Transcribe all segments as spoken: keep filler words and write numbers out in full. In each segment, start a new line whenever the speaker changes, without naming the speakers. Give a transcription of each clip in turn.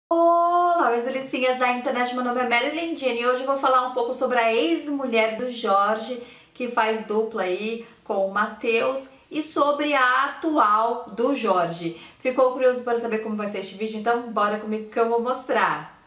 Olá, meus delicinhas da internet, meu nome é Marilyn Jenny e hoje eu vou falar um pouco sobre a ex-mulher do Jorge, que faz dupla aí com o Matheus, e sobre a atual do Jorge. Ficou curioso para saber como vai ser este vídeo? Então bora comigo que eu vou mostrar.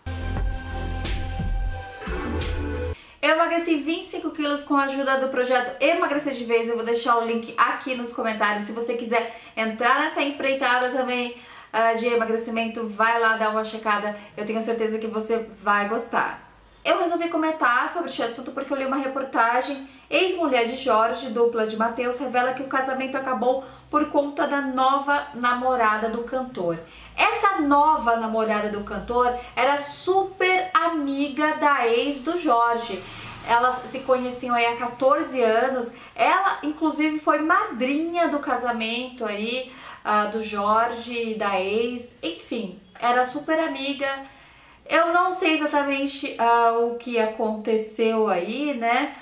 Eu emagreci vinte e cinco quilos com a ajuda do projeto Emagrecer de Vez. Eu vou deixar o link aqui nos comentários. Se você quiser entrar nessa empreitada também uh, de emagrecimento, vai lá dar uma checada. Eu tenho certeza que você vai gostar. Eu resolvi comentar sobre este assunto porque eu li uma reportagem. Ex-mulher de Jorge, dupla de Matheus, revela que o casamento acabou por conta da nova namorada do cantor. Essa nova namorada do cantor era super amiga da ex do Jorge. Elas se conheciam aí há quatorze anos. Ela, inclusive, foi madrinha do casamento aí uh, do Jorge e da ex. Enfim, era super amiga. Eu não sei exatamente uh, o que aconteceu aí, né?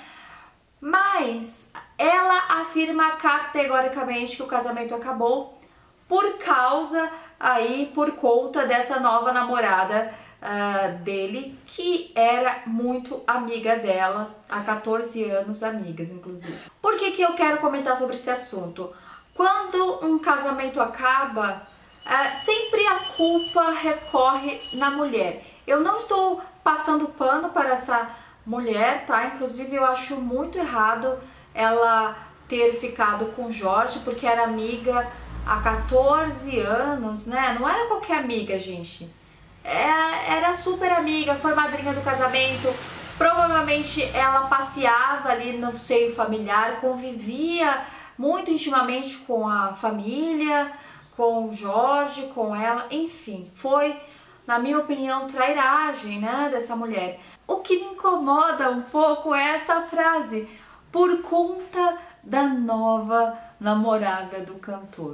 Mas ela afirma categoricamente que o casamento acabou por causa aí, por conta dessa nova namorada uh, dele, que era muito amiga dela, há quatorze anos, amigas inclusive. Por que que eu quero comentar sobre esse assunto? Quando um casamento acaba, uh, sempre a culpa recorre na mulher. Eu não estou passando pano para essa mulher, tá? Inclusive eu acho muito errado ela ter ficado com o Jorge, porque era amiga há quatorze anos, né? Não era qualquer amiga, gente. É, era super amiga, foi madrinha do casamento. Provavelmente ela passeava ali no seio familiar, convivia muito intimamente com a família, com o Jorge, com ela, enfim, foi, na minha opinião, trairagem, né, dessa mulher. O que me incomoda um pouco é essa frase, por conta da nova namorada do cantor.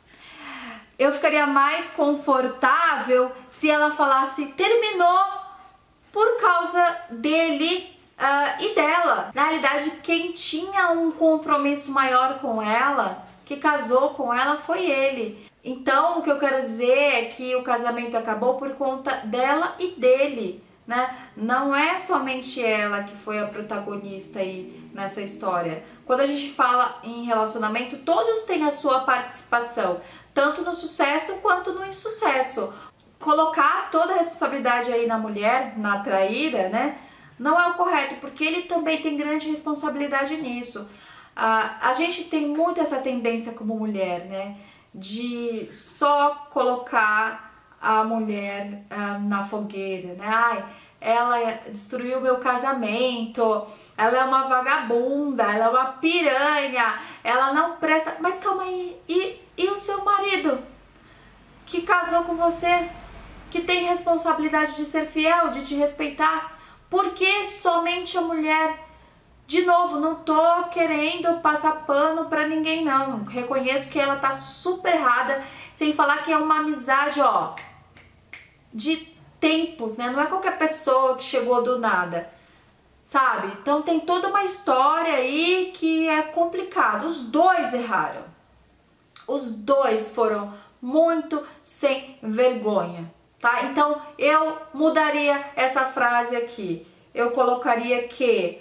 Eu ficaria mais confortável se ela falasse terminou por causa dele uh, e dela. Na realidade, quem tinha um compromisso maior com ela, que casou com ela, foi ele. Então, o que eu quero dizer é que o casamento acabou por conta dela e dele, né? Não é somente ela que foi a protagonista aí nessa história. Quando a gente fala em relacionamento, todos têm a sua participação, tanto no sucesso quanto no insucesso. Colocar toda a responsabilidade aí na mulher, na traíra, né? Não é o correto, porque ele também tem grande responsabilidade nisso. Ah, a gente tem muito essa tendência como mulher, né? De só colocar a mulher ah, na fogueira, né? Ai, ela destruiu meu casamento, ela é uma vagabunda, ela é uma piranha, ela não presta... Mas calma aí, e, e o seu marido que casou com você, que tem responsabilidade de ser fiel, de te respeitar? Por que somente a mulher? De novo, não tô querendo passar pano pra ninguém, não. Reconheço que ela tá super errada, sem falar que é uma amizade, ó, de tempos, né? Não é qualquer pessoa que chegou do nada, sabe? Então tem toda uma história aí que é complicado. Os dois erraram. Os dois foram muito sem vergonha, tá? Então eu mudaria essa frase aqui. Eu colocaria que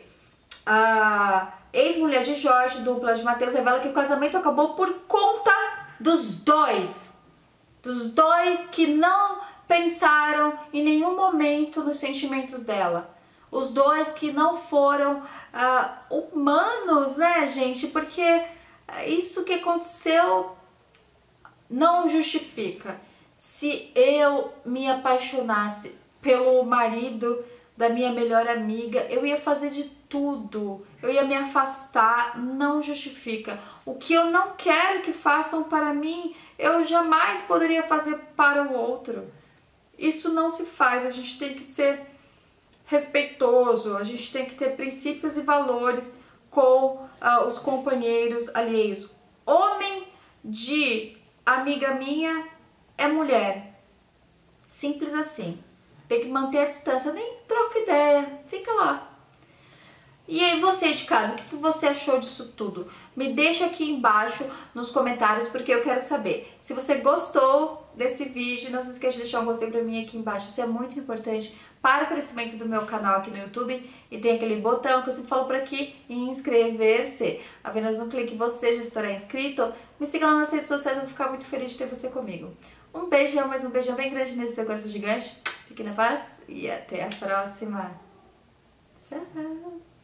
a ex-mulher de Jorge, dupla de Matheus, revela que o casamento acabou por conta dos dois. Dos dois que não pensaram em nenhum momento nos sentimentos dela. Os dois que não foram uh, humanos, né, gente? Porque isso que aconteceu não justifica. Se eu me apaixonasse pelo marido da minha melhor amiga, eu ia fazer de tudo, eu ia me afastar, não justifica. O que eu não quero que façam para mim, eu jamais poderia fazer para o outro. Isso não se faz, a gente tem que ser respeitoso, a gente tem que ter princípios e valores com uh, os companheiros alheios. Homem de amiga minha é mulher, simples assim. Tem que manter a distância, nem troca ideia, fica lá. E aí você de casa, o que você achou disso tudo? Me deixa aqui embaixo nos comentários, porque eu quero saber. Se você gostou desse vídeo. Não se esqueça de deixar um gostei pra mim aqui embaixo, isso é muito importante para o crescimento do meu canal aqui no YouTube. E tem aquele botão que eu sempre falo por aqui, inscrever-se. Apenas um clique você já estará inscrito. Me siga lá nas redes sociais, eu vou ficar muito feliz de ter você comigo. Um beijão, mais um beijão bem grande nesse seu coração gigante. Fique na paz e até a próxima. Tchau!